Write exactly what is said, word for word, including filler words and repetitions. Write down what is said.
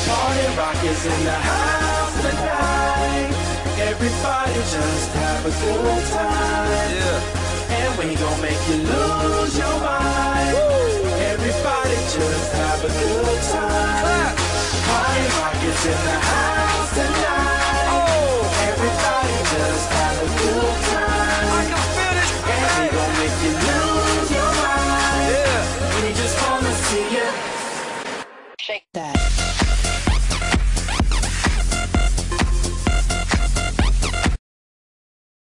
Party Rock is in the house tonight. Everybody just have a good time. Yeah. And we gon' make you lose your mind. Woo. Everybody just have a good time. Clap. Party Rock is in the house.